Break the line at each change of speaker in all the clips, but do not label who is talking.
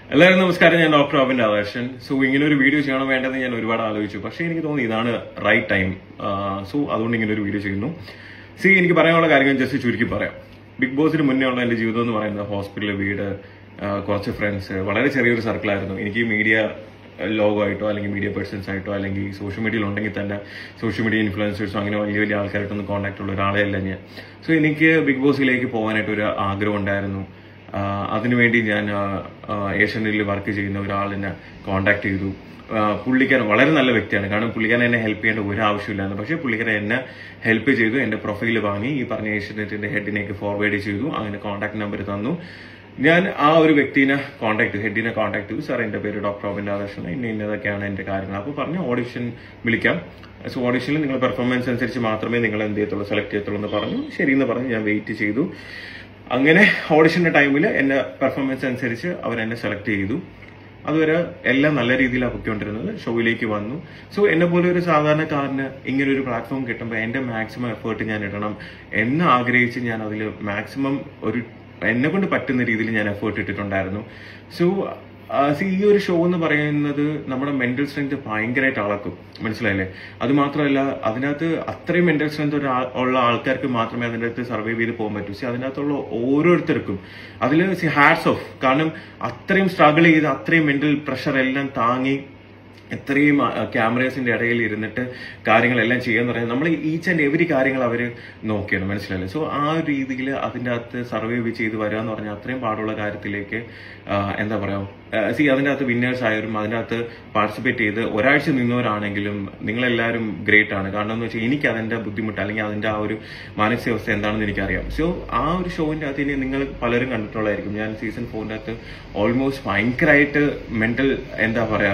എല്ലാവരും നമസ്കാരം. ഞാൻ ഡോക്ടർ അബിൻ രാധാകൃഷ്ണൻ. സോ ഇങ്ങനെ ഒരു വീഡിയോ ചെയ്യണം വേണ്ടതെന്ന് ഞാൻ ഒരുപാട് ആലോചിച്ചു. പക്ഷേ എനിക്ക് തോന്നി ഇതാണ് റൈറ്റ് ടൈം. സോ അതുകൊണ്ട് ഇങ്ങനെ ഒരു വീഡിയോ ചെയ്യുന്നു. എനിക്ക് പറയാനുള്ള കാര്യങ്ങൾ ജസ്റ്റ് ചുരുക്കി പറയാം. ബിഗ് ബോസിന് മുന്നേ ഉള്ള എന്റെ ജീവിതം എന്ന് പറയുന്നത് ഹോസ്പിറ്റൽ, വീട്, കുറച്ച് ഫ്രണ്ട്സ്, വളരെ ചെറിയൊരു സർക്കിളായിരുന്നു. എനിക്ക് മീഡിയ ലോഗമായിട്ടോ അല്ലെങ്കിൽ മീഡിയ പേഴ്സൺസ് ആയിട്ടോ അല്ലെങ്കിൽ സോഷ്യൽ മീഡിയയിൽ ഉണ്ടെങ്കിൽ തന്നെ സോഷ്യൽ മീഡിയ ഇൻഫ്ലുവൻസേഴ്സോ അങ്ങനെ വലിയ വലിയ ആൾക്കാരായിട്ടൊന്നും കോൺടാക്ട് ഉള്ള ഒരാളെ അല്ല ഞാൻ. സോ എനിക്ക് ബിഗ് ബോസിലേക്ക് പോകാനായിട്ട് ഒരു ആഗ്രഹം ഉണ്ടായിരുന്നു. അതിനുവേണ്ടി ഞാൻ ഏഷ്യനിൽ വർക്ക് ചെയ്യുന്ന ഒരാളിനെ കോൺടാക്ട് ചെയ്തു. പുള്ളിക്കാരൻ വളരെ നല്ല വ്യക്തിയാണ്. കാരണം പുള്ളിക്കാരൻ എന്നെ ഹെൽപ്പ് ചെയ്യേണ്ട ഒരു ആവശ്യമില്ലായിരുന്നു. പക്ഷേ പുള്ളിക്കാരൻ എന്നെ ഹെൽപ്പ് ചെയ്തു. എന്റെ പ്രൊഫൈൽ വാങ്ങി ഈ പറഞ്ഞ ഏഷ്യനെറ്റിന്റെ ഹെഡിനേക്ക് ഫോർവേഡ് ചെയ്തു. അങ്ങനെ കോൺടാക്ട് നമ്പർ തന്നു. ഞാൻ ആ ഒരു വ്യക്തിനെ ഹെഡിനെ കോൺടാക്ട് ചെയ്തു. സാർ, എന്റെ പേര് ഡോക്ടർ അബിൻ രാധാകൃഷ്ണൻ, ഇന്നതൊക്കെയാണ് എന്റെ കാര്യങ്ങൾ. അപ്പോൾ പറഞ്ഞു ഓഡിഷൻ വിളിക്കാം. സോ ഓഡിഷനിൽ നിങ്ങൾ പെർഫോമൻസ് അനുസരിച്ച് മാത്രമേ നിങ്ങൾ എന്ത് ചെയ്യത്തുള്ളൂ, സെലക്ട് ചെയ്യത്തുള്ളൂ എന്ന് പറഞ്ഞു. ശരിയെന്ന് പറഞ്ഞ് ഞാൻ വെയിറ്റ് ചെയ്തു. അങ്ങനെ ഓഡിഷന്റെ ടൈമിൽ എന്റെ പെർഫോമൻസ് അനുസരിച്ച് അവരെന്നെ സെലക്ട് ചെയ്തു. അതുവരെ എല്ലാം നല്ല രീതിയിലാണ് പൊയ്ക്കൊണ്ടിരുന്നത്. ഷോയിലേക്ക് വന്നു. സോ എന്നെ പോലെ ഒരു സാധാരണക്കാരന് ഇങ്ങനെ ഒരു പ്ലാറ്റ്ഫോം കിട്ടുമ്പോൾ എന്റെ മാക്സിമം എഫേർട്ട് ഞാൻ ഇടണം എന്ന് ആഗ്രഹിച്ച് ഞാൻ അതിൽ മാക്സിമം എന്നെ കൊണ്ട് പറ്റുന്ന രീതിയിൽ ഞാൻ എഫേർട്ട് ഇട്ടിട്ടുണ്ടായിരുന്നു. സോ ഈ ഒരു ഷോ എന്ന് പറയുന്നത് നമ്മുടെ മെന്റൽ സ്ട്രെങ്ത് ഭയങ്കരമായിട്ട് അളക്കും. മനസ്സിലായില്ലേ? അത് മാത്രമല്ല, അതിനകത്ത് അത്രയും മെന്റൽ സ്ട്രെങ്ത് ഉള്ള ആൾക്കാർക്ക് മാത്രമേ അതിൻ്റെ അകത്ത് സർവൈവ് ചെയ്ത് പോകാൻ പറ്റൂ. അതിനകത്തുള്ള ഓരോരുത്തർക്കും അതിൽ ഹാറ്റ്സ് ഓഫ്. കാരണം അത്രയും സ്ട്രഗിൾ ചെയ്ത് അത്രയും മെന്റൽ പ്രഷർ എല്ലാം താങ്ങി എത്രയും ക്യാമറേസിന്റെ ഇടയിൽ ഇരുന്നിട്ട് കാര്യങ്ങളെല്ലാം ചെയ്യാന്ന് പറയുന്നത് നമ്മൾ ഈച്ച് ആൻഡ് എവരി കാര്യങ്ങൾ അവര് നോക്കിയാണ്. മനസ്സിലായില്ലേ? സോ ആ ഒരു രീതിയിൽ അതിൻ്റെ അകത്ത് സർവൈവ് ചെയ്ത് വരിക എന്ന് പറഞ്ഞാൽ അത്രയും പാടുള്ള കാര്യത്തിലേക്ക് എന്താ പറയാ, അതിൻ്റെ അകത്ത് വിന്നേഴ്സ് ആയാലും അതിൻ്റെ അകത്ത് പാർട്ടിസിപ്പേറ്റ് ചെയ്ത് ഒരാഴ്ച നിന്നവരാണെങ്കിലും നിങ്ങളെല്ലാവരും ഗ്രേറ്റ് ആണ്. കാരണം എന്ന് വെച്ചാൽ എനിക്ക് അതിന്റെ ബുദ്ധിമുട്ട് അല്ലെങ്കിൽ അതിന്റെ ആ ഒരു മാനസികാവസ്ഥ എന്താണെന്ന് എനിക്കറിയാം. സോ ആ ഒരു ഷോവിന്റെ അകത്ത് ഇനി നിങ്ങൾ പലരും കണ്ടിട്ടുള്ളതായിരിക്കും. ഞാൻ സീസൺ 4 അകത്ത് ഓൾമോസ്റ്റ് ഭയങ്കരമായിട്ട് മെന്റൽ എന്താ പറയാ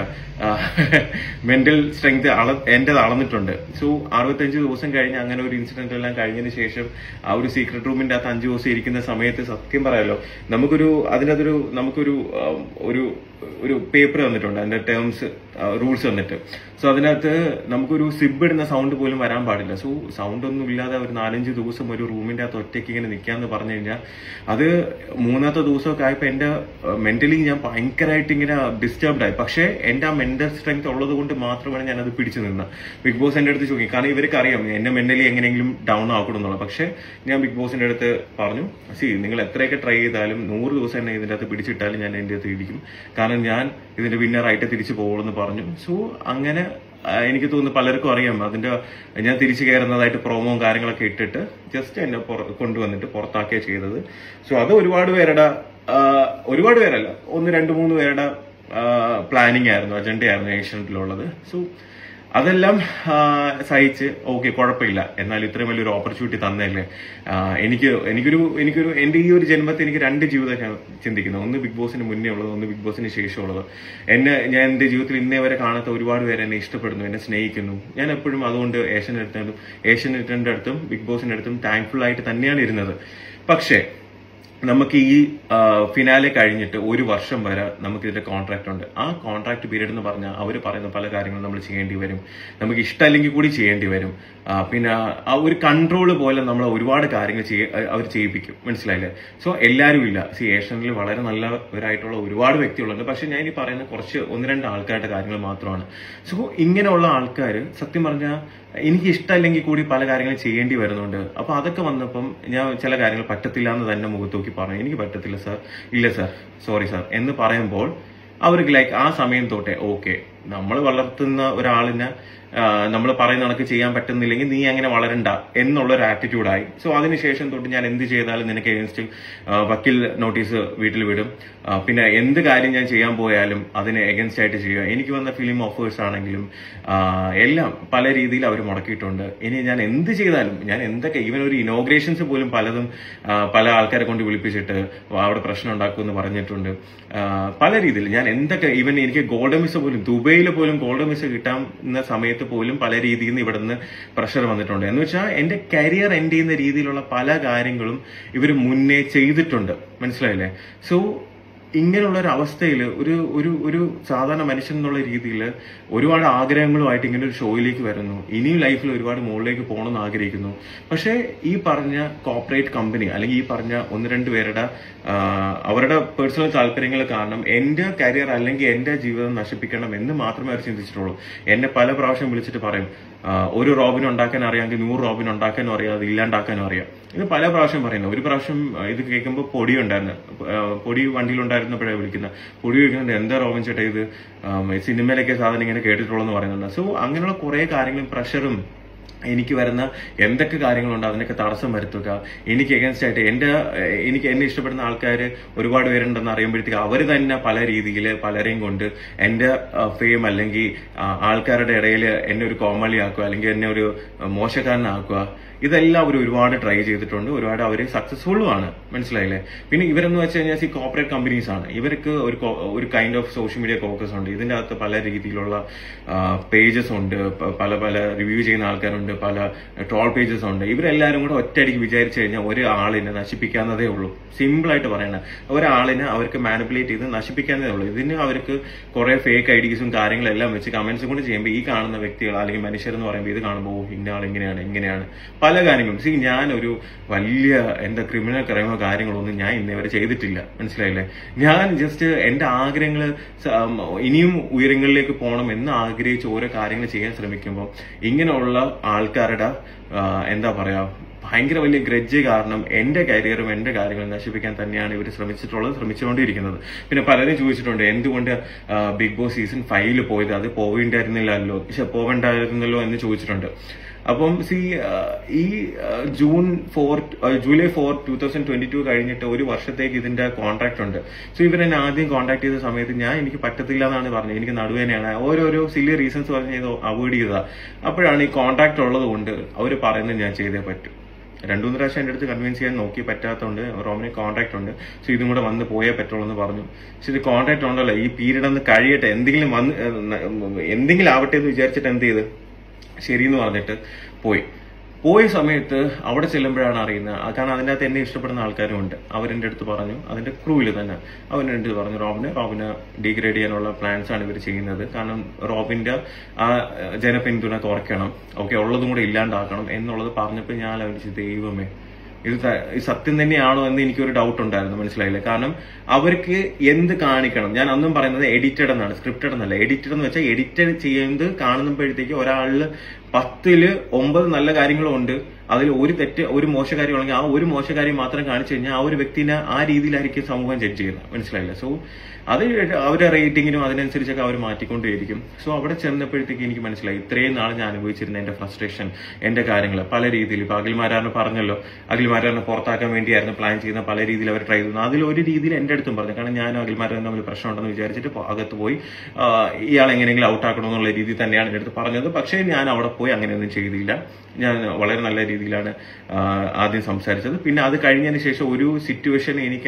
മെന്റൽ സ്ട്രെങ്ത് എന്റേത് അളന്നിട്ടുണ്ട്. സോ 65 ദിവസം കഴിഞ്ഞ് അങ്ങനെ ഒരു ഇൻസിഡന്റ് എല്ലാം കഴിഞ്ഞതിന് ശേഷം ആ ഒരു സീക്രട്ട് റൂമിന്റെ അകത്ത് 5 ദിവസം ഇരിക്കുന്ന സമയത്ത് സത്യം പറയാലോ, നമുക്കൊരു ഒരു പേപ്പർ തന്നിട്ടുണ്ട്. അതിന്റെ ടേംസ് റൂൾസ് തന്നിട്ട്. സോ അതിനകത്ത് നമുക്കൊരു സിബ് ഇടുന്ന സൗണ്ട് പോലും വരാൻ പാടില്ല. സോ സൗണ്ട് ഒന്നും ഇല്ലാതെ ഒരു 4-5 ദിവസം ഒരു റൂമിന്റെ അകത്ത് ഒറ്റയ്ക്ക് ഇങ്ങനെ നിൽക്കാന്ന് പറഞ്ഞു കഴിഞ്ഞാൽ അത് 3ാമത്തെ ദിവസമൊക്കെ ആയപ്പോ എന്റെ മെന്റലി ഞാൻ ഭയങ്കരമായിട്ട് ഇങ്ങനെ ഡിസ്റ്റർബ്ഡ് ആയി. പക്ഷേ എന്റെ ആ മെന്റൽ സ്ട്രെങ്ത് ഉള്ളത് കൊണ്ട് മാത്രമാണ് ഞാൻ അത് പിടിച്ചു നിന്നത്. ബിഗ് ബോസ് എന്റെ അടുത്ത് ചോദിക്കും. കാരണം ഇവർക്ക് അറിയാം എന്നെ മെന്റലി എങ്ങനെയെങ്കിലും ഡൗൺ ആക്കണം എന്നുള്ളത്. പക്ഷെ ഞാൻ ബിഗ് ബോസിന്റെ അടുത്ത് പറഞ്ഞു, നിങ്ങൾ എത്രയൊക്കെ ട്രൈ ചെയ്താലും 100 ദിവസം എന്നെ ഇതിന്റെ അകത്ത് പിടിച്ചിട്ടാലും ഞാൻ എന്റെ അടുത്ത് ഇരിക്കും. കാരണം ഞാൻ ഇതിന്റെ വിന്നറായിട്ട് തിരിച്ചു പോകുമെന്ന് പറഞ്ഞു. സോ അങ്ങനെ എനിക്ക് തോന്നുന്നു പലർക്കും അറിയാം ഞാൻ തിരിച്ചു കയറുന്നതായിട്ട് പ്രോമോയും കാര്യങ്ങളൊക്കെ ഇട്ടിട്ട് ജസ്റ്റ് എന്നെ കൊണ്ടുവന്നിട്ട് പുറത്താക്കിയ ചെയ്തത്. സോ അത് ഒരുപാട് പേരല്ല, 1-2-3 പേരുടെ പ്ലാനിങ് ആയിരുന്നു, അജണ്ടയായിരുന്നു ഏഷ്യനെറ്റിലുള്ളത്. സോ അതെല്ലാം സഹിച്ച് ഓക്കെ, കുഴപ്പമില്ല, എന്നാൽ ഇത്രയും വലിയൊരു ഓപ്പർച്യൂണിറ്റി തന്നല്ലേ. എനിക്കൊരു എന്റെ ഈ ഒരു ജന്മത്തിൽ എനിക്ക് 2 ജീവിതം ചിന്തിക്കുന്നത്. ഒന്ന് ബിഗ് ബോസിന് മുന്നേ ഉള്ളത്, ഒന്ന് ബിഗ് ബോസിന് ശേഷമുള്ളത്. ഞാൻ എന്റെ ജീവിതത്തിൽ ഇന്നേ വരെ കാണാത്ത ഒരുപാട് പേര് എന്നെ ഇഷ്ടപ്പെടുന്നു, എന്നെ സ്നേഹിക്കുന്നു. ഞാൻ എപ്പോഴും അതുകൊണ്ട് ഏഷ്യനെറ്റിന്റെ അടുത്തും ബിഗ് ബോസിന്റെ അടുത്തും താങ്ക്ഫുൾ ആയിട്ട് തന്നെയാണ് ഇരുന്നത്. പക്ഷേ നമുക്ക് ഈ ഫിനാലെ കഴിഞ്ഞിട്ട് 1 വർഷം വരെ നമുക്ക് ഇതിന്റെ കോൺട്രാക്ട് ഉണ്ട്. ആ കോൺട്രാക്ട് പീരീഡ് എന്ന് പറഞ്ഞാൽ അവർ പറയുന്ന പല കാര്യങ്ങളും നമ്മൾ ചെയ്യേണ്ടി വരും. നമുക്ക് ഇഷ്ടമല്ലെങ്കിൽ കൂടി ചെയ്യേണ്ടി വരും. പിന്നെ ആ ഒരു കൺട്രോള് പോലെ നമ്മൾ ഒരുപാട് കാര്യങ്ങൾ അവർ ചെയ്യിപ്പിക്കും. മനസ്സിലായില്ലേ? സോ എല്ലാവരും ഇല്ല. ഏഷ്യനിൽ വളരെ നല്ലവരായിട്ടുള്ള ഒരുപാട് വ്യക്തികളുണ്ട്. പക്ഷെ ഞാൻ ഈ പറയുന്ന കുറച്ച് 1-2 ആൾക്കാരുടെ കാര്യങ്ങൾ മാത്രമാണ്. സോ ഇങ്ങനെയുള്ള ആൾക്കാർ സത്യം പറഞ്ഞാൽ എനിക്ക് ഇഷ്ടമല്ലെങ്കിൽ കൂടി പല കാര്യങ്ങളും ചെയ്യേണ്ടി വരുന്നുണ്ട്. അപ്പൊ അതൊക്കെ വന്നപ്പം ഞാൻ ചില കാര്യങ്ങൾ പറ്റത്തില്ല എന്ന് തന്നെ മുഖത്ത് നോക്കി പറഞ്ഞു. എനിക്ക് പറ്റത്തില്ല സാർ, ഇല്ല സാർ, സോറി സാർ എന്ന് പറയുമ്പോൾ അവർക്ക് ആ സമയം തൊട്ടേ ഓക്കെ, നമ്മൾ വളർത്തുന്ന ഒരാളിനെ നമ്മൾ പറയുന്ന കണക്ക് ചെയ്യാൻ പറ്റുന്നില്ലെങ്കിൽ നീ അങ്ങനെ വളരണ്ട എന്നുള്ളൊരു ആറ്റിറ്റ്യൂഡായി. സോ അതിനുശേഷം തൊട്ട് ഞാൻ എന്ത് ചെയ്താലും നിനക്ക് എഗൻസ്റ്റ് വക്കീൽ നോട്ടീസ് വീട്ടിൽ വിടും. പിന്നെ എന്ത് കാര്യം ഞാൻ ചെയ്യാൻ പോയാലും അതിന് എഗൻസ്റ്റ് ആയിട്ട് ചെയ്യുക. എനിക്ക് വന്ന ഫിലിം ഓഫേഴ്സ് ആണെങ്കിലും എല്ലാം പല രീതിയിൽ അവർ മുടക്കിയിട്ടുണ്ട്. ഇനി ഞാൻ എന്ത് ചെയ്താലും, ഞാൻ എന്തൊക്കെ ഈവൻ ഒരു ഇനോഗ്രേഷൻസ് പോലും പല ആൾക്കാരെ കൊണ്ട് വിളിപ്പിച്ചിട്ട് അവിടെ പ്രശ്നം ഉണ്ടാക്കുമെന്ന് പറഞ്ഞിട്ടുണ്ട്. പല രീതിയിൽ ഞാൻ എന്തൊക്കെ ഈവൻ എനിക്ക് ഗോൾഡൻ വിസ പോലും, ദുബൈയിൽ പോലും ഗോൾഡൻ വിസ കിട്ടാവുന്ന സമയത്ത് പോലും പല രീതിയിൽ നിന്ന് ഇവിടുന്ന് പ്രഷർ വന്നിട്ടുണ്ട്. എന്ന് വെച്ചാൽ എന്റെ കരിയർ എൻഡ് ചെയ്യുന്ന രീതിയിലുള്ള പല കാര്യങ്ങളും ഇവർ മുന്നേ ചെയ്തിട്ടുണ്ട്. മനസ്സിലായില്ലേ? സോ ഇങ്ങനെയുള്ള ഒരു അവസ്ഥയിൽ ഒരു ഒരു ഒരു സാധാരണ മനുഷ്യൻ എന്നുള്ള രീതിയിൽ ഒരുപാട് ആഗ്രഹങ്ങളുമായിട്ട് ഇങ്ങനെ ഒരു ഷോയിലേക്ക് വരുന്നു. ഇനിയും ലൈഫിൽ ഒരുപാട് മുകളിലേക്ക് പോകണമെന്ന് ആഗ്രഹിക്കുന്നു. പക്ഷേ ഈ പറഞ്ഞ കോർപ്പറേറ്റ് കമ്പനി അല്ലെങ്കിൽ ഈ പറഞ്ഞ 1-2 പേരുടെ അവരുടെ പേഴ്സണൽ താല്പര്യങ്ങൾ കാരണം എന്റെ കരിയർ അല്ലെങ്കിൽ എന്റെ ജീവിതം നശിപ്പിക്കണം എന്ന് മാത്രമേ അവർ ചിന്തിച്ചിട്ടുള്ളൂ. എന്നെ പല പ്രാവശ്യം വിളിച്ചിട്ട് പറയും, ഒരു റോബിൻ ഉണ്ടാക്കാൻ അറിയാമെങ്കിൽ 100 റോബിൻ ഉണ്ടാക്കാനും അറിയാം, അത് ഇല്ലാണ്ടാക്കാനും അറിയാം. ഇത് പല പ്രാവശ്യം പറയുന്നത്. ഒരു പ്രാവശ്യം ഇത് കേൾക്കുമ്പോൾ പൊടി ഉണ്ടായിരുന്നു, പൊടി വണ്ടിയിലുണ്ടായിരുന്നപ്പോഴേ വിളിക്കുന്നത്. പൊടി ചോദിക്കുന്നത് എന്താ റോബിൻ ചേട്ടാ ഇത് സിനിമയിലൊക്കെ സാധനം ഇങ്ങനെ കേട്ടിട്ടുള്ളതെന്ന് പറയുന്നുണ്ട്. സോ അങ്ങനെയുള്ള കുറെ കാര്യങ്ങളും പ്രഷറും എനിക്ക് വരുന്ന എന്തൊക്കെ കാര്യങ്ങളുണ്ട് അതിനൊക്കെ തടസ്സം വരുത്തുക. എനിക്ക് എഗൻസ്റ്റ് ആയിട്ട് എന്നെ ഇഷ്ടപ്പെടുന്ന ആൾക്കാർ ഒരുപാട് പേരുണ്ടെന്ന് അറിയുമ്പോഴത്തേക്ക് അവർ തന്നെ പല രീതിയിൽ പലരെയും കൊണ്ട് എന്റെ ഫെയിം അല്ലെങ്കിൽ ആൾക്കാരുടെ ഇടയിൽ എന്നെ ഒരു കോമാളിയാക്കുക അല്ലെങ്കിൽ എന്നെ ഒരു മോശക്കാരനാക്കുക. ഇതെല്ലാം അവർ ഒരുപാട് ട്രൈ ചെയ്തിട്ടുണ്ട്, ഒരുപാട് അവർ സക്സസ്ഫുള്ളും ആണ്. മനസ്സിലായില്ലേ? പിന്നെ ഇവരെന്ന് വെച്ച് കഴിഞ്ഞാൽ കോർപ്പറേറ്റ് കമ്പനീസ് ആണ്. ഇവർക്ക് ഒരു kind of social media focus ഉണ്ട്. ഇതിന്റെ അകത്ത് പല രീതിയിലുള്ള പേജസ് ഉണ്ട്, പല പല റിവ്യൂ ചെയ്യുന്ന ആൾക്കാരുണ്ട്, പല ട്രോൾ പേജസ് ഉണ്ട്. ഇവരെല്ലാവരും കൂടെ ഒറ്റയടിക്ക് വിചാരിച്ചു കഴിഞ്ഞാൽ ഒരാളിനെ നശിപ്പിക്കാവുന്നതേ ഉള്ളൂ. സിമ്പിൾ ആയിട്ട് പറയണ, ഒരാളിനെ അവർക്ക് മാനിപ്പുലേറ്റ് ചെയ്ത് നശിപ്പിക്കാവുന്നതേ ഉള്ളൂ. ഇതിന് അവർക്ക് കുറെ ഫേക്ക് ഐഡീസും കാര്യങ്ങളെല്ലാം വെച്ച് കമന്റ്സും കൂടി ചെയ്യുമ്പോൾ ഈ കാണുന്ന വ്യക്തികൾ അല്ലെങ്കിൽ മനുഷ്യരെന്ന് പറയുമ്പോൾ ഇത് കാണുമ്പോൾ ഇന്ന ആൾ ഇങ്ങനെയാണ് പല കാര്യങ്ങളും. ഞാൻ ഒരു വലിയ എന്താ ക്രിമിനൽ ക്രൈമോ കാര്യങ്ങളൊന്നും ഞാൻ ഇന്നേവരെ ചെയ്തിട്ടില്ല. മനസ്സിലായില്ലേ? ഞാൻ ജസ്റ്റ് എന്റെ ആഗ്രഹങ്ങൾ ഇനിയും ഉയരങ്ങളിലേക്ക് പോകണം എന്ന് ആഗ്രഹിച്ച് ഓരോ കാര്യങ്ങൾ ചെയ്യാൻ ശ്രമിക്കുമ്പോൾ ഇങ്ങനെയുള്ള ആൾക്കാരുടെ എന്താ പറയാ ഭയങ്കര വലിയ ഗ്രഡ്ജ് കാരണം എന്റെ കരിയറും എന്റെ കാര്യങ്ങളും നശിപ്പിക്കാൻ തന്നെയാണ് ഇവർ ശ്രമിച്ചുകൊണ്ടിരിക്കുന്നത്. പിന്നെ പലരും ചോദിച്ചിട്ടുണ്ട് എന്തുകൊണ്ട് ബിഗ് ബോസ് സീസൺ 5 പോയത്, അത് പോവേണ്ടായിരുന്നല്ലോ എന്ന് ചോദിച്ചിട്ടുണ്ട്. അപ്പം ഈ ജൂലൈ 4, 2022 കഴിഞ്ഞിട്ട് ഒരു വർഷത്തേക്ക് ഇതിന്റെ കോൺട്രാക്ട് ഉണ്ട്. സോ ഇവരെന്നെ ആദ്യം കോൺടാക്ട് ചെയ്ത സമയത്ത് എനിക്ക് പറ്റത്തില്ല എന്നാണ് പറഞ്ഞത്. എനിക്ക് നടുവേനയാണ്, ഓരോരോ സില്ലി റീസൺസ് പറഞ്ഞ് അവോയ്ഡ് ചെയ്തതാ. അപ്പോഴാണ് ഈ കോൺട്രാക്ട് ഉള്ളത് കൊണ്ട് അവർ പറയുന്നത് ഞാൻ ചെയ്തേ പറ്റും. 2-3 പ്രാവശ്യം എന്റെ അടുത്ത് കൺവിൻസ് ചെയ്യാൻ നോക്കി, പറ്റാത്തതുകൊണ്ട് റോമിന് കോൺട്രാക്ട് ഉണ്ട്, സോ ഇതും കൂടെ വന്ന് പോയേ പറ്റുള്ളൂ എന്ന് പറഞ്ഞു. പക്ഷെ ഇത് കോൺട്രാക്ട് ഉണ്ടല്ലോ, ഈ പീരീഡ് ഒന്ന് കഴിയട്ടെ, എന്തെങ്കിലും ആവട്ടെ എന്ന് വിചാരിച്ചിട്ട് എന്ത് ചെയ്ത് ശരിയെന്ന് പറഞ്ഞിട്ട് പോയ സമയത്ത് അവിടെ ചെല്ലുമ്പോഴാണ് അറിയുന്നത്. കാരണം അതിൻ്റെ അകത്ത് എന്നെ ഇഷ്ടപ്പെടുന്ന ആൾക്കാരും ഉണ്ട്. അവരെന്റെ അടുത്ത് പറഞ്ഞു, അതിന്റെ ക്രൂവിൽ തന്നെ അവരെന്റെ അടുത്ത് പറഞ്ഞു, റോബിനെ ഡീഗ്രേഡ് ചെയ്യാനുള്ള പ്ലാൻസ് ആണ് ഇവർ ചെയ്യുന്നത്. കാരണം റോബിന്റെ ആ ജനപിന്തുണ കുറയ്ക്കണം, ഓക്കെ, ഉള്ളതും കൂടെ ഇല്ലാണ്ടാക്കണം എന്നുള്ളത് പറഞ്ഞപ്പോൾ ഞാൻ ആലോചിച്ചു, ദൈവമേ ഇത് സത്യം തന്നെയാണോ എന്ന് എനിക്കൊരു ഡൗട്ട് ഉണ്ടായിരുന്നു. മനസ്സിലായില്ലേ? കാരണം അവർക്ക് എന്ത് കാണിക്കണം, ഞാൻ അന്നും പറയുന്നത് എഡിറ്റഡ് എന്നാണ്, സ്ക്രിപ്റ്റഡ് എന്നല്ല. എഡിറ്റഡ് എന്ന് വെച്ചാൽ എഡിറ്റഡ് ചെയ്യുന്നത് കാണുമ്പോഴത്തേക്ക് ഒരാളില് 10ൽ 9 നല്ല കാര്യങ്ങളും ഉണ്ട്, അതിൽ ഒരു മോശകാര്യമാണെങ്കിൽ ആ ഒരു മോശകാര്യം മാത്രം കാണിച്ചു കഴിഞ്ഞാൽ ആ ഒരു വ്യക്തിനെ ആ രീതിയിലായിരിക്കും സമൂഹം ജഡ്ജ് ചെയ്യുന്നത്. മനസ്സിലായില്ല? സോ അത് അവരുടെ റേറ്റിങ്ങിനും അതിനനുസരിച്ചൊക്കെ അവർ മാറ്റിക്കൊണ്ടേയിരിക്കും. സോ അവിടെ ചെന്നപ്പോഴത്തേക്ക് എനിക്ക് മനസ്സിലായി ഇത്രയും നാൾ ഞാൻ അനുഭവിച്ചിരുന്ന എന്റെ ഫ്രസ്ട്രേഷൻ, എന്റെ കാര്യങ്ങൾ പല രീതിയിൽ. ഇപ്പൊ അഖിൽമാരാറിന് പറഞ്ഞല്ലോ, അഖിൽമാരാറിനെ പുറത്താക്കാൻ വേണ്ടിയായിരുന്നു പ്ലാൻ ചെയ്യുന്ന, പല രീതിയിൽ അവർ ട്രൈ ചെയ്യുന്നു. അതിലൊരു രീതിയിൽ എന്റെ അടുത്തും പറഞ്ഞു. കാരണം ഞാനും അഖിൽമാരാറിന് തമ്മിൽ പ്രശ്നമുണ്ടെന്ന് വിചാരിച്ചിട്ട് അകത്ത് പോയി ഇയാൾ എങ്ങനെയെങ്കിലും ഔട്ടാക്കണമെന്നുള്ള രീതിയിൽ തന്നെയാണ് എന്റെ അടുത്ത് പറഞ്ഞത്. പക്ഷേ ഞാൻ അവിടെ പോയി അങ്ങനെയൊന്നും ചെയ്തില്ല. ഞാൻ വളരെ നല്ല രീതിയിലാണ് ആദ്യം സംസാരിച്ചത്. പിന്നെ അത് കഴിഞ്ഞതിന് ശേഷം ഒരു സിറ്റുവേഷൻ എനിക്ക്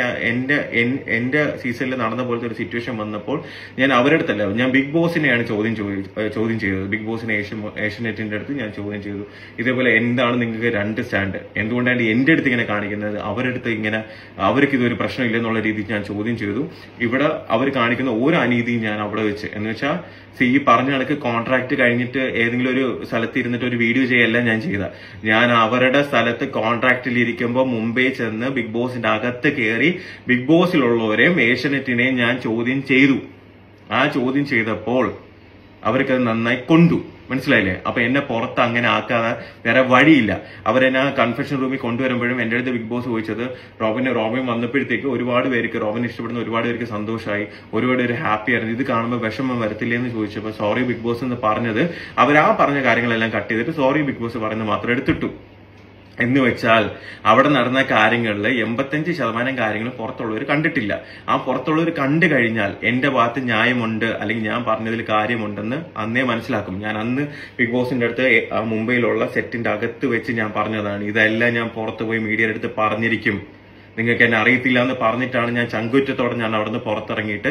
എന്റെ സീസണിൽ നടന്ന പോലത്തെ ഒരു സിറ്റുവേഷൻ വന്നപ്പോൾ ഞാൻ അവരുടെ അടുത്തല്ല, ഞാൻ ബിഗ് ബോസിനെയാണ് ചോദ്യം ചെയ്തത്. ബിഗ് ബോസിനെ ഏഷ്യനെറ്റിന്റെ അടുത്ത് ഞാൻ ചോദ്യം ചെയ്തു, ഇതേപോലെ എന്താണ് നിങ്ങൾക്ക് 2 സ്റ്റാൻഡ്, എന്തുകൊണ്ടാണ് എന്റെ അടുത്ത് ഇങ്ങനെ കാണിക്കുന്നത്, അവരുടെ അടുത്ത് ഇങ്ങനെ അവർക്ക് ഇതൊരു പ്രശ്നമില്ലെന്നുള്ള രീതിയിൽ ഞാൻ ചോദ്യം ചെയ്തു. ഇവിടെ അവർ കാണിക്കുന്ന ഓരോ അനീതിയും ഞാൻ അവിടെ വെച്ച്, എന്ന് വെച്ചാൽ ഈ പറഞ്ഞ കണക്ക് കോൺട്രാക്ട് കഴിഞ്ഞിട്ട് ഏതെങ്കിലും ഒരു സ്ഥലത്ത് ഇരുന്നിട്ട് ഒരു വീഡിയോ ചെയ്യല്ല ഞാൻ അവരുടെ സ്ഥലത്ത് കോൺട്രാക്റ്റിൽ ഇരിക്കുമ്പോൾ മുംബൈ ചെന്ന് ബിഗ് ബോസിന്റെ അകത്ത് കയറി ബിഗ് ബോസിലുള്ളവരെയും ഏഷ്യനെറ്റിനെയും ഞാൻ ചോദ്യം ചെയ്തു. ആ ചോദ്യം ചെയ്തപ്പോൾ അവർക്കത് നന്നായി കൊണ്ടു. മനസ്സിലായില്ലേ? അപ്പൊ എന്നെ പുറത്ത് അങ്ങനെ ആക്കാതെ വേറെ വഴിയില്ല. അവരെന്നെ കൺഫെഷൻ റൂമിൽ കൊണ്ടുവരുമ്പോഴും എന്റെ അടുത്ത് ബിഗ് ബോസ് ചോദിച്ചത്, റോബിൻ വന്നപ്പോഴത്തേക്ക് ഒരുപാട് പേർക്ക്, റോബിനെ ഇഷ്ടപ്പെടുന്ന ഒരുപാട് പേർക്ക് സന്തോഷമായി, ഒരുപാട് പേര് ഹാപ്പി ആയിരുന്നു, ഇത് കാണുമ്പോൾ വിഷമം വരത്തില്ലേ എന്ന് ചോദിച്ചപ്പോൾ സോറി ബിഗ് ബോസ് എന്ന് പറഞ്ഞത്, അവരാ പറഞ്ഞ കാര്യങ്ങളെല്ലാം കട്ട് ചെയ്തിട്ട് സോറി ബിഗ് ബോസ് പറയുന്നത് മാത്രം എടുത്തിട്ടു. എന്ന് വെച്ചാൽ അവിടെ നടന്ന കാര്യങ്ങളിൽ 85% കാര്യങ്ങൾ പുറത്തുള്ളവർ കണ്ടിട്ടില്ല. ആ പുറത്തുള്ളവർ കണ്ടു കഴിഞ്ഞാൽ എന്റെ ഭാഗത്ത് ന്യായമുണ്ട് അല്ലെങ്കിൽ ഞാൻ പറഞ്ഞതിൽ കാര്യമുണ്ടെന്ന് അന്നേ മനസ്സിലാക്കും. ഞാൻ അന്ന് ബിഗ് ബോസിന്റെ അടുത്ത് മുംബൈയിലുള്ള സെറ്റിന്റെ അകത്ത് വെച്ച് ഞാൻ പറഞ്ഞതാണ്, ഇതെല്ലാം ഞാൻ പുറത്ത് പോയി മീഡിയയുടെ അടുത്ത് പറഞ്ഞിരിക്കും, നിങ്ങൾക്ക് എന്നെ അറിയത്തില്ല എന്ന് പറഞ്ഞിട്ടാണ് ഞാൻ ചങ്കുറ്റത്തോടെ ഞാൻ അവിടെ നിന്ന് പുറത്തിറങ്ങിയിട്ട്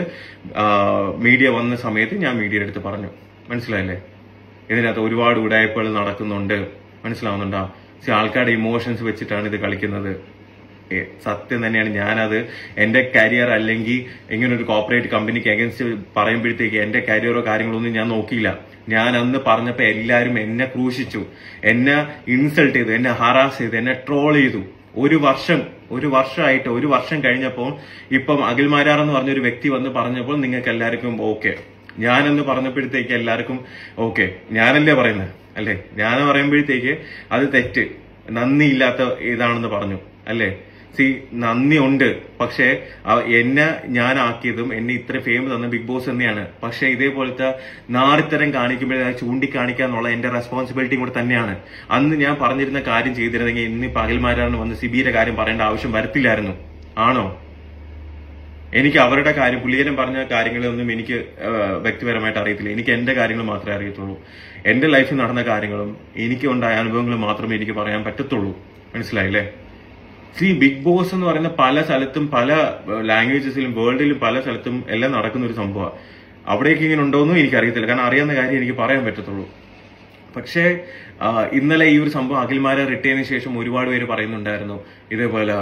മീഡിയ വന്ന സമയത്ത് ഞാൻ മീഡിയയുടെ അടുത്ത് പറഞ്ഞു. മനസ്സിലായില്ലേ? ഇതിനകത്ത് ഒരുപാട് ഉടായ്പകൾ നടക്കുന്നുണ്ട്. മനസ്സിലാവുന്നുണ്ടോ? ആൾക്കാരുടെ ഇമോഷൻസ് വെച്ചിട്ടാണ് ഇത് കളിക്കുന്നത്. സത്യം തന്നെയാണ്. ഞാനത് എന്റെ കരിയർ അല്ലെങ്കിൽ ഇങ്ങനെ ഒരു കോർപ്പറേറ്റ് കമ്പനിക്ക് അഗൻസ്റ്റ് പറയുമ്പോഴത്തേക്ക് എന്റെ കരിയറോ കാര്യങ്ങളൊന്നും ഞാൻ നോക്കിയില്ല. ഞാൻ അന്ന് പറഞ്ഞപ്പോ എല്ലാരും എന്നെ ക്രൂശിച്ചു, എന്നെ ഇൻസൾട്ട് ചെയ്തു, എന്നെ ഹറാസ് ചെയ്തു, എന്നെ ട്രോൾ ചെയ്തു. ഒരു വർഷമായിട്ട് 1 വർഷം കഴിഞ്ഞപ്പോൾ ഇപ്പം അഖിൽ മാരാർ എന്ന് പറഞ്ഞൊരു വ്യക്തി വന്ന് പറഞ്ഞപ്പോൾ നിങ്ങൾക്ക് എല്ലാവർക്കും ഓക്കെ. ഞാനെന്ന് പറഞ്ഞപ്പോഴത്തേക്ക് എല്ലാവർക്കും ഓക്കെ, ഞാനല്ലേ പറയുന്നത് അല്ലേ? ഞാൻ പറയുമ്പോഴത്തേക്ക് അത് തെറ്റ്, നന്ദിയില്ലാത്ത ഇതാണെന്ന് പറഞ്ഞു അല്ലേ? നന്ദി ഉണ്ട്, പക്ഷെ എന്നെ ഞാനാക്കിയതും എന്നെ ഇത്ര ഫെയിം തന്ന ബിഗ് ബോസ് തന്നെയാണ്. പക്ഷെ ഇതേപോലത്തെ നാറിത്തരം കാണിക്കുമ്പോഴേ ചൂണ്ടിക്കാണിക്കാന്നുള്ള എന്റെ റെസ്പോൺസിബിലിറ്റി കൂടെ തന്നെയാണ്. അന്ന് ഞാൻ പറഞ്ഞിരുന്ന കാര്യം ചെയ്തിരുന്നെങ്കിൽ ഇന്ന് പകൽമാരാണ് വന്ന് സിബിയുടെ കാര്യം പറയേണ്ട ആവശ്യം വരത്തില്ലായിരുന്നു. ആണോ? എനിക്ക് അവരുടെ കാര്യം, പുള്ളിയനും പറഞ്ഞ കാര്യങ്ങളൊന്നും എനിക്ക് വ്യക്തിപരമായിട്ട് അറിയത്തില്ല. എനിക്ക് എന്റെ കാര്യങ്ങൾ മാത്രമേ അറിയത്തുള്ളൂ. എന്റെ ലൈഫിൽ നടന്ന കാര്യങ്ങളും എനിക്ക് ഉണ്ടായ അനുഭവങ്ങളും മാത്രമേ എനിക്ക് പറയാൻ പറ്റത്തുള്ളൂ. മനസ്സിലായില്ലേ? ബിഗ് ബോസ് എന്ന് പറയുന്ന പല സ്ഥലത്തും, പല ലാംഗ്വേജസിലും, വേൾഡിലും പല സ്ഥലത്തും എല്ലാം നടക്കുന്ന ഒരു സംഭവമാണ്. അവിടേക്ക് ഇങ്ങനെ ഉണ്ടോയെന്നും എനിക്കറിയത്തില്ല, കാരണം അറിയാവുന്ന കാര്യം എനിക്ക് പറയാൻ പറ്റത്തുള്ളൂ. പക്ഷേ ഇന്നലെ ഈ ഒരു സംഭവം അഖിൽമാരെ റിട്ടേണിന് ശേഷം ഒരുപാട് പേര് പറയുന്നുണ്ടായിരുന്നു ഇതേപോലെ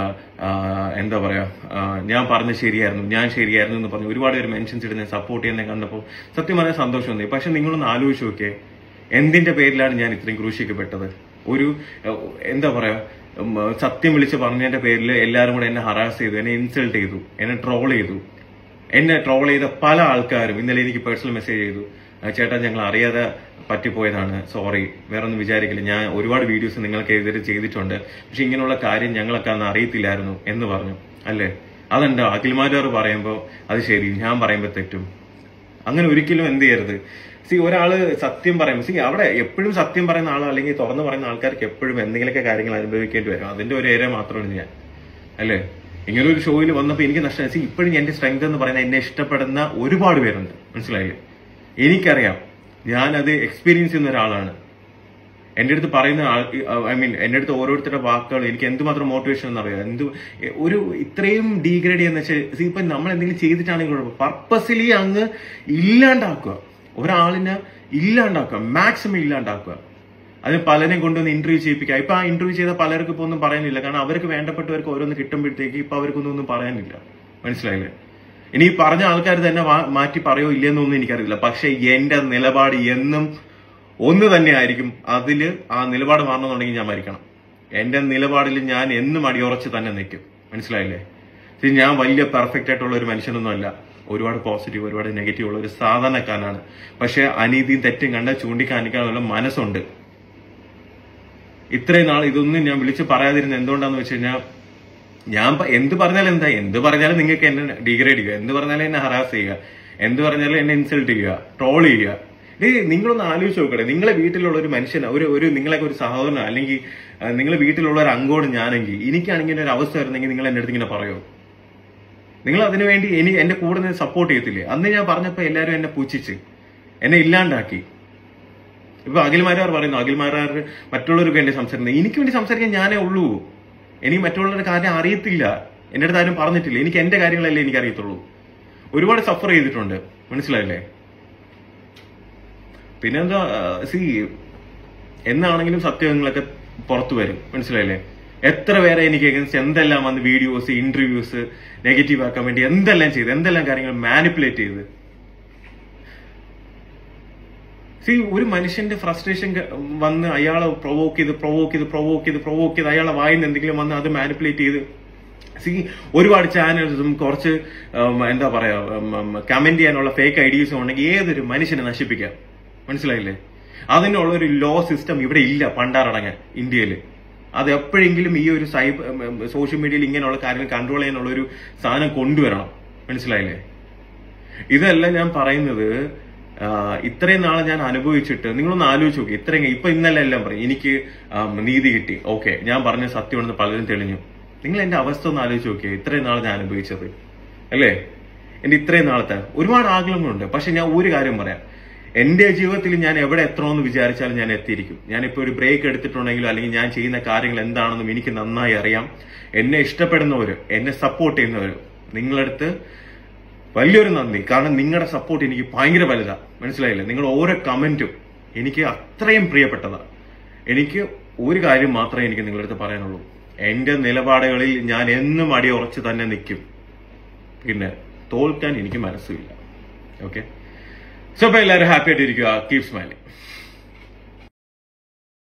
എന്താ പറയാ, ഞാൻ പറഞ്ഞത് ശരിയായിരുന്നു, ഞാൻ ശരിയായിരുന്നു എന്ന് പറഞ്ഞു ഒരുപാട് പേര് മെൻഷൻസ് ഇടുന്ന സപ്പോർട്ട് ചെയ്യുന്ന കണ്ടപ്പോൾ സത്യം പറഞ്ഞാൽ സന്തോഷം തോന്നി. പക്ഷെ നിങ്ങളൊന്ന് ആലോചിച്ച് നോക്കിയേ, എന്തിന്റെ പേരിലാണ് ഞാൻ ഇത്രയും ക്രൂശിക്കപ്പെട്ടത്? ഒരു എന്താ പറയാ, സത്യം വിളിച്ച് പറഞ്ഞതിന്റെ പേരിൽ എല്ലാവരും കൂടെ എന്നെ ഹറാസ് ചെയ്തു, എന്നെ ഇൻസൾട്ട് ചെയ്തു, എന്നെ ട്രോൾ ചെയ്തു. എന്നെ ട്രോൾ ചെയ്ത പല ആൾക്കാരും ഇന്നലെ എനിക്ക് പേഴ്സണൽ മെസ്സേജ് ചെയ്തു, ചേട്ടാ ഞങ്ങൾ അറിയാതെ പറ്റിപ്പോയതാണ്, സോറി, വേറെ ഒന്നും വിചാരിക്കില്ല, ഞാൻ ഒരുപാട് വീഡിയോസ് നിങ്ങൾക്കെതിരെ ചെയ്തിട്ടുണ്ട്, പക്ഷെ ഇങ്ങനെയുള്ള കാര്യം ഞങ്ങളൊക്കെ അന്ന് അറിയത്തില്ലായിരുന്നു എന്ന് പറഞ്ഞു അല്ലേ? അതെന്താ അഖിൽമാരാർ പറയുമ്പോൾ അത് ശരി, ഞാൻ പറയുമ്പോൾ തെറ്റും? അങ്ങനെ ഒരിക്കലും എന്ത് ചെയ്യരുത്. ഒരാള് സത്യം പറയുമ്പോൾ അവിടെ എപ്പോഴും സത്യം പറയുന്ന ആളോ അല്ലെങ്കിൽ തുറന്നു പറയുന്ന ആൾക്കാർക്ക് എപ്പോഴും എന്തെങ്കിലുമൊക്കെ കാര്യങ്ങൾ അനുഭവിക്കേണ്ടി വരും. അതിന്റെ ഒരു ഏരിയ മാത്രമാണ് ഞാൻ അല്ലേ? ഇങ്ങനെ ഒരു ഷോയിൽ വന്നപ്പോൾ എനിക്ക് നഷ്ടം. ഇപ്പോഴും എന്റെ സ്ട്രെങ്ത് എന്ന് പറയുന്നത് എന്നെ ഇഷ്ടപ്പെടുന്ന ഒരുപാട് പേരുണ്ട്. മനസ്സിലായില്ലേ? എനിക്കറിയാം, ഞാനത് എക്സ്പീരിയൻസ് ചെയ്യുന്ന ഒരാളാണ്. എന്റെ അടുത്ത് പറയുന്ന എന്റെ അടുത്ത് ഓരോരുത്തരുടെ വാക്കുകൾ എനിക്ക് എന്തുമാത്രം മോട്ടിവേഷൻ എന്നറിയാം. ഒരു ഇത്രയും ഡീഗ്രേഡ് ചെയ്യുന്ന വെച്ചാൽ ഇപ്പൊ നമ്മൾ എന്തെങ്കിലും ചെയ്തിട്ടാണെങ്കിൽ പർപ്പസ്ലി അങ്ങ് ഇല്ലാണ്ടാക്കുക, ഒരാളിനെ ഇല്ലാണ്ടാക്കുക, മാക്സിമം ഇല്ലാണ്ടാക്കുക. അതിന് പലരെയും കൊണ്ടുവന്ന് ഇന്റർവ്യൂ ചെയ്യിപ്പിക്കുക. ഇപ്പൊ ആ ഇന്റർവ്യൂ ചെയ്ത പലർക്ക് ഇപ്പൊ ഒന്നും പറയാനില്ല, കാരണം അവർക്ക് വേണ്ടപ്പെട്ടവർക്ക് ഓരോന്ന് കിട്ടുമ്പോഴത്തേക്ക് ഇപ്പൊ അവർക്കൊന്നും പറയാനില്ല. മനസ്സിലായില്ലേ? ഇനി ഈ പറഞ്ഞ ആൾക്കാർ തന്നെ മാറ്റി പറയോ ഇല്ലെന്നൊന്നും എനിക്കറിയില്ല. പക്ഷെ എന്റെ നിലപാട് എന്നും ഒന്ന് തന്നെ ആയിരിക്കും. അതില് ആ നിലപാട് മാറണമെന്നുണ്ടെങ്കിൽ ഞാൻ മരിക്കണം. എന്റെ നിലപാടിൽ ഞാൻ എന്നും അടിയുറച്ച് തന്നെ നിൽക്കും. മനസ്സിലായില്ലേ? ഞാൻ വലിയ പെർഫെക്റ്റ് ആയിട്ടുള്ള ഒരു മനുഷ്യനൊന്നുമല്ല. ഒരുപാട് പോസിറ്റീവ്, ഒരുപാട് നെഗറ്റീവ് ഉള്ള ഒരു സാധാരണക്കാരനാണ്. പക്ഷെ അനീതിയും തെറ്റും കണ്ട ചൂണ്ടിക്കാണിക്കാനുള്ള മനസ്സുണ്ട്. ഇത്രയും നാൾ ഇതൊന്നും ഞാൻ വിളിച്ച് പറയാതിരുന്ന എന്തുകൊണ്ടാന്ന് വെച്ച് കഴിഞ്ഞാൽ, ഞാൻ എന്ത് പറഞ്ഞാലും എന്താ, എന്ത് പറഞ്ഞാലും നിങ്ങൾക്ക് എന്നെ ഡീഗ്രേഡ് ചെയ്യുക, എന്ത് പറഞ്ഞാലും എന്നെ ഹറാസ് ചെയ്യുക, എന്ത് പറഞ്ഞാലും എന്നെ ഇൻസൾട്ട് ചെയ്യുക, ട്രോൾ ചെയ്യുക. നിങ്ങളൊന്ന് ആലോചിച്ച് നോക്കട്ടെ, നിങ്ങളെ വീട്ടിലുള്ള ഒരു മനുഷ്യന്, ഒരു നിങ്ങളൊക്കെ ഒരു സഹോദരനോ അല്ലെങ്കിൽ നിങ്ങളെ വീട്ടിലുള്ള ഒരു അംഗോട് ഞാനെങ്കിൽ, എനിക്കാണെങ്കിൽ ഒരു അവസ്ഥ വരുന്നെങ്കിൽ നിങ്ങൾ എന്റെ അടുത്ത് ഇങ്ങനെ പറയോ? നിങ്ങൾ അതിനുവേണ്ടി എന്റെ കൂടെ നിന്ന് സപ്പോർട്ട് ചെയ്യത്തില്ലേ? അന്ന് ഞാൻ പറഞ്ഞപ്പോ എല്ലാവരും എന്നെ പുച്ഛിച്ച് എന്നെ ഇല്ലാണ്ടാക്കി. ഇപ്പൊ അഖിൽമാരാർ പറയുന്നു, അഖിൽമാരാർ മറ്റുള്ളവർക്ക് വേണ്ടി സംസാരിക്കുന്നത്, എനിക്ക് വേണ്ടി സംസാരിക്കാൻ ഞാനേ ഉള്ളൂ. എനിക്ക് മറ്റുള്ളവരുടെ കാര്യം അറിയത്തില്ല, എന്റെ അടുത്ത് ആരും പറഞ്ഞിട്ടില്ല. എനിക്ക് എന്റെ കാര്യങ്ങളല്ലേ എനിക്ക് അറിയത്തുള്ളൂ. ഒരുപാട് സഫർ ചെയ്തിട്ടുണ്ട്. മനസ്സിലായില്ലേ? പിന്നെന്താ, എന്നാണെങ്കിലും സത്യങ്ങളൊക്കെ പുറത്തു വരും. മനസ്സിലായില്ലേ? എത്ര പേരെ എനിക്ക് അഗൻസ്റ്റ് എന്തെല്ലാം വന്ന് വീഡിയോസ്, ഇന്റർവ്യൂസ് നെഗറ്റീവ് ആക്കാൻ വേണ്ടി എന്തെല്ലാം ചെയ്ത്, എന്തെല്ലാം കാര്യങ്ങൾ മാനിപ്പുലേറ്റ് ചെയ്ത്. ഒരു മനുഷ്യന്റെ ഫ്രസ്ട്രേഷൻ വന്ന് അയാളെ പ്രൊവോക്ക് ചെയ്ത് അയാളെ വായിന്ന് എന്തെങ്കിലും വന്ന് അത് മാനിപ്പുലേറ്റ് ചെയ്ത് ഒരുപാട് ചാനൽസും കുറച്ച് എന്താ പറയാ കമന്റ് ചെയ്യാനുള്ള ഫേക്ക് ഐഡിയസും ഉണ്ടെങ്കിൽ ഏതൊരു മനുഷ്യനെ നശിപ്പിക്കാം. മനസ്സിലായില്ലേ? അതിനുള്ള ഒരു ലോ സിസ്റ്റം ഇവിടെ ഇല്ല പണ്ടാറടങ്ങാൻ ഇന്ത്യയിൽ. അത് എപ്പോഴെങ്കിലും ഈ ഒരു സോഷ്യൽ മീഡിയയിൽ ഇങ്ങനെയുള്ള കാര്യങ്ങൾ കൺട്രോൾ ചെയ്യാനുള്ള ഒരു സാധനം കൊണ്ടുവരണം. മനസ്സിലായില്ലേ? ഇതല്ല ഞാൻ പറയുന്നത്. ഇത്രയും നാളെ ഞാൻ അനുഭവിച്ചിട്ട് നിങ്ങളൊന്ന് ആലോചിച്ച് നോക്കി. ഇപ്പൊ ഇന്നലെ എല്ലാം പറയും എനിക്ക് നീതി കിട്ടി, ഓക്കെ, ഞാൻ പറഞ്ഞ സത്യമാണെന്ന് പലരും തെളിഞ്ഞു. നിങ്ങൾ എന്റെ അവസ്ഥ ഒന്ന് ആലോചിച്ച് നോക്കിയേ. ഇത്രയും നാളെ ഞാൻ അനുഭവിച്ചത് അല്ലേ? എന്റെ ഇത്രയും നാളത്തെ ഒരുപാട് ആഗ്രഹങ്ങളുണ്ട്. പക്ഷെ ഞാൻ ഒരു കാര്യം പറയാം, എന്റെ ജീവിതത്തിൽ ഞാൻ എവിടെ എത്തണമെന്ന് വിചാരിച്ചാലും ഞാൻ എത്തിയിരിക്കും. ഞാനിപ്പോ ഒരു ബ്രേക്ക് എടുത്തിട്ടുണ്ടെങ്കിലും അല്ലെങ്കിൽ ഞാൻ ചെയ്യുന്ന കാര്യങ്ങൾ എന്താണെന്നും എനിക്ക് നന്നായി അറിയാം. എന്നെ ഇഷ്ടപ്പെടുന്നവര്, എന്നെ സപ്പോർട്ട് ചെയ്യുന്നവര്, നിങ്ങളടുത്ത് വലിയൊരു നന്ദി. കാരണം നിങ്ങളുടെ സപ്പോർട്ട് എനിക്ക് ഭയങ്കര വലുതാ. മനസ്സിലായില്ലേ? നിങ്ങൾ ഓരോ കമന്റും എനിക്ക് അത്രയും പ്രിയപ്പെട്ടതാ. എനിക്ക് ഒരു കാര്യം മാത്രമേ എനിക്ക് നിങ്ങളുടെ അടുത്ത് പറയാനുള്ളൂ. എന്റെ നിലപാടുകളിൽ ഞാൻ എന്നും അടിയുറച്ച് തന്നെ നിൽക്കും. പിന്നെ തോൽക്കാൻ എനിക്ക് മനസ്സില്ല. ഓക്കെ, സോ അപ്പൊ എല്ലാവരും ഹാപ്പി ആയിട്ടിരിക്കുക. Keep smiling.